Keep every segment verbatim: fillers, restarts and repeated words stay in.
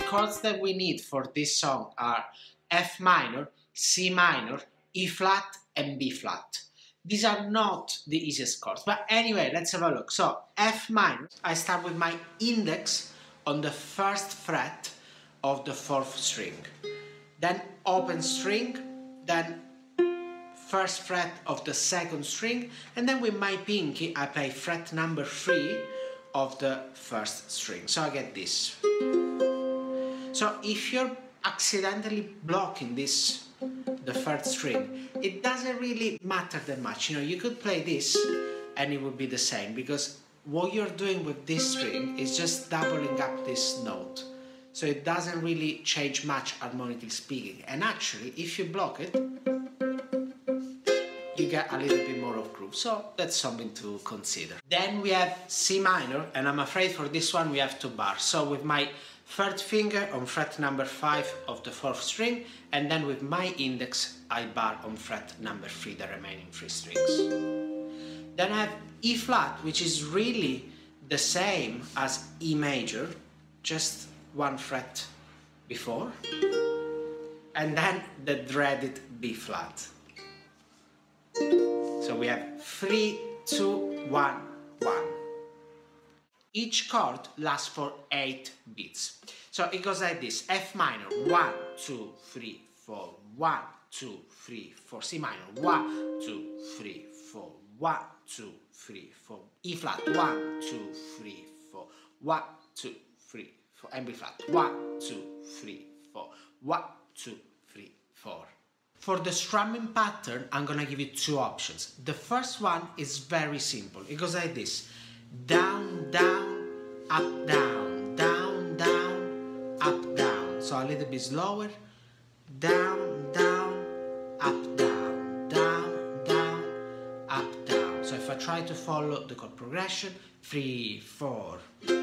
chords that we need for this song are F minor, C minor, E flat and B flat. These are not the easiest chords, but anyway, let's have a look. So F minor, I start with my index on the first fret of the fourth string, then open string, then first fret of the second string, and then with my pinky I play fret number three of the first string. So I get this. So if you're accidentally blocking this, the third string, it doesn't really matter that much. You know, you could play this and it would be the same, because what you're doing with this string is just doubling up this note. So it doesn't really change much harmonically speaking. And actually, if you block it, you get a little bit more of groove. So that's something to consider. Then we have C minor, and I'm afraid for this one we have two bars. So with my third finger on fret number five of the fourth string, and then with my index I bar on fret number three, the remaining three strings. Then I have E flat, which is really the same as E major, just one fret before, and then the dreaded B flat. So we have three, two, one, one. Each chord lasts for eight beats. So it goes like this: F minor, one, two, three, four, one, two, three, four. C minor, one, two, three, four, one, two, three, four. E flat, one, two, three, four, one, two, three, four. And B flat, one, two, three, four, one, two, three, four. For the strumming pattern, I'm gonna give you two options. The first one is very simple. It goes like this: down, down, up, down, down, down, up, down. So a little bit slower. Down, down, up, down, down, down, up, down. So if I try to follow the chord progression, three, four.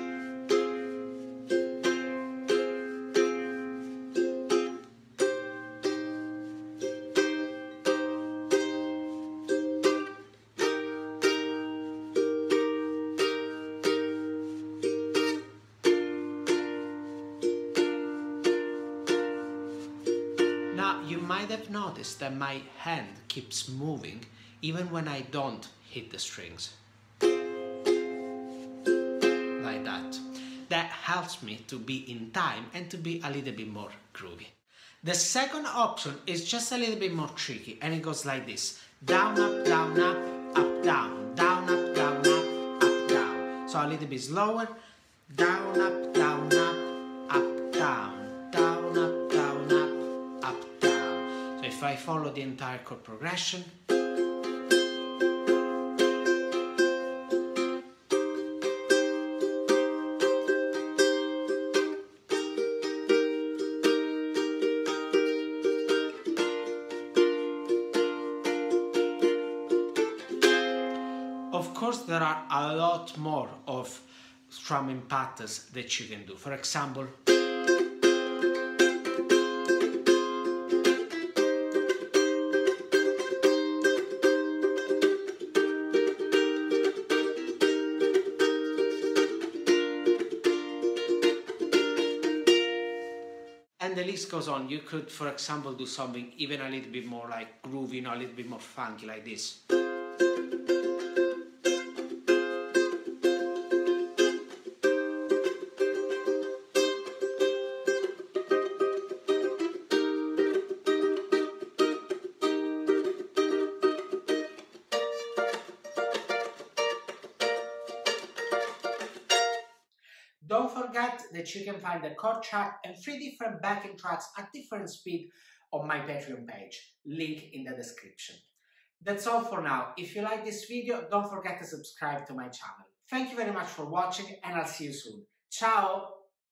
You might have noticed that my hand keeps moving even when I don't hit the strings. Like that. That helps me to be in time and to be a little bit more groovy. The second option is just a little bit more tricky, and it goes like this: down, up, down, up, up, down, down, up, down, up, up, down. So a little bit slower. Down, up, down, up, up, down, down, up, down, up, up, down. If I follow the entire chord progression, of course there are a lot more of strumming patterns that you can do. For example, and the list goes on. You could, for example, do something even a little bit more like groovy, you know, a little bit more funky, like this. Don't forget that you can find the chord chart and three different backing tracks at different speed on my Patreon page, link in the description. That's all for now. If you like this video, don't forget to subscribe to my channel. Thank you very much for watching, and I'll see you soon. Ciao!